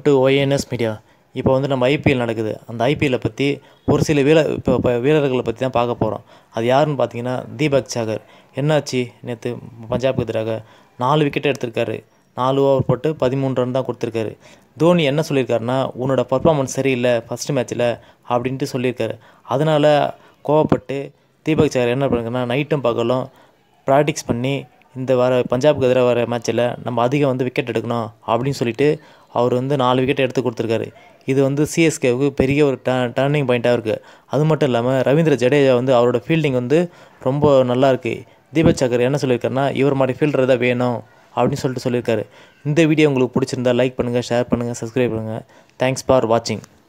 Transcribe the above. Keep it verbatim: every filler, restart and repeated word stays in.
Welcome to YNS media. இப்போ வந்து நம்ம ஐபிஎல் நடக்குது. அந்த ஐபிஎல்லை பற்றி ஒரு சில வீரர் இப்போ இப்போ வீரர்களை பற்றி தான் பார்க்க போகிறோம். அது யாருன்னு பார்த்தீங்கன்னா தீபக் சாகர். என்னாச்சு நேற்று பஞ்சாபுக்கு எதிராக நாலு விக்கெட் எடுத்திருக்காரு. நாலு ஓவர் போட்டு பதிமூணு ரன் தான் கொடுத்துருக்காரு. தோனி என்ன சொல்லியிருக்காருன்னா, உன்னோட பர்ஃபார்மன்ஸ் சரியில்லை ஃபஸ்ட்டு மேட்ச்சில் அப்படின்ட்டு சொல்லியிருக்காரு. அதனால் கோவப்பட்டு தீபக் சாகர் என்ன பண்ணுறாருன்னா, நைட்டும் பகலும் ப்ராக்டிக்ஸ் பண்ணி இந்த வர பஞ்சாபுக்கு எதிராக வர மேட்ச்சில் நம்ம அதிகம் வந்து விக்கெட் எடுக்கணும் அப்படின்னு சொல்லிட்டு அவர் வந்து நாலு விக்கெட் எடுத்து கொடுத்துருக்காரு. இது வந்து சிஎஸ்கேவுக்கு பெரிய ஒரு ட டர்னிங் பாயிண்ட்டாக இருக்குது. அது மட்டும் இல்லாமல் ரவீந்திர ஜடேஜா வந்து அவரோட ஃபீல்டிங் வந்து ரொம்ப நல்லா இருக்குது. தீபக் சாகர் என்ன சொல்லியிருக்காருன்னா, இவர் மாதிரி ஃபீல்டர் தான் வேணும் அப்படின்னு சொல்லிட்டு சொல்லியிருக்காரு. இந்த வீடியோ உங்களுக்கு பிடிச்சிருந்தா லைக் பண்ணுங்கள், ஷேர் பண்ணுங்கள், சப்ஸ்கிரைப் பண்ணுங்கள். தேங்க்ஸ் ஃபார் வாட்சிங்.